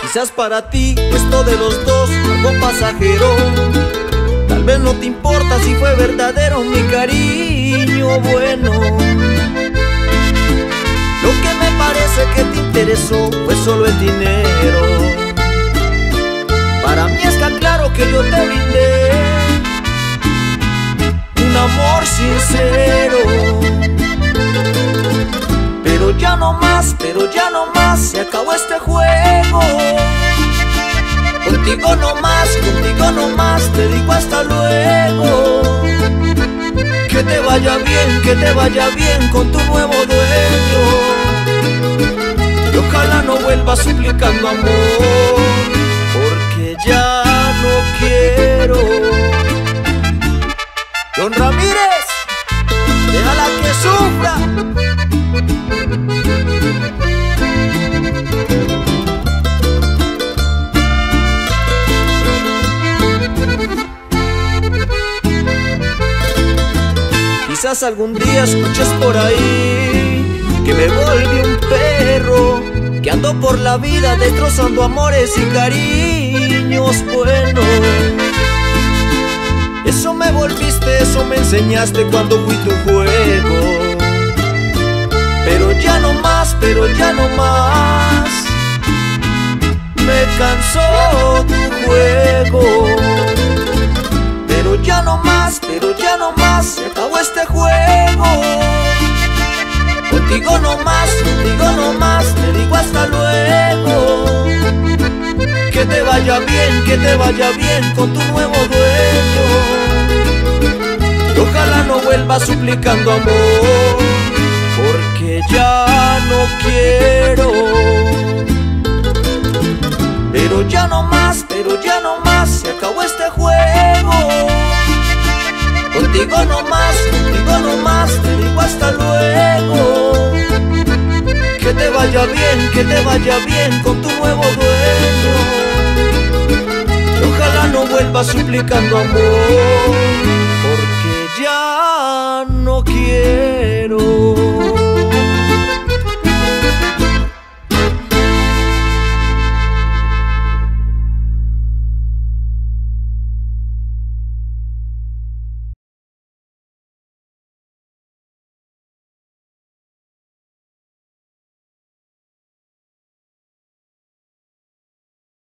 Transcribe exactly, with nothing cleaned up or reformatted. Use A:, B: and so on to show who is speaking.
A: Quizás para ti esto de los dos algo pasajero. Tal vez no te importa si fue verdadero mi cariño bueno. Lo que me parece que te interesó fue solo el dinero. Para mí está claro que yo te brindé un amor sincero. Pero ya no más, pero ya no más, se acabó este juego. Contigo no más, contigo no más, te digo hasta luego. Que te vaya bien, que te vaya bien con tu nuevo dueño. Y ojalá no vuelvas suplicando amor, porque ya no quiero. Don Ramírez, déjala que sufra. Quizás algún día escuches por ahí que me volví un perro, que ando por la vida destrozando amores y cariños buenos. Eso me volviste, eso me enseñaste cuando fui tu juego. Pero ya no más, pero ya no más, me cansó tu juego. Pero ya no más, pero ya no más, se acabó este juego. Contigo no más, contigo no más, te digo hasta luego. Que te vaya bien, que te vaya bien con tu nuevo dueño. Y ojalá no vuelvas suplicando amor, porque ya no quiero. Pero ya no más, pero ya no más, se acabó este juego. Contigo no más, contigo no más, te digo hasta luego. Que te vaya bien, que te vaya bien con tu nuevo dueño. Y ojalá no vuelvas suplicando amor,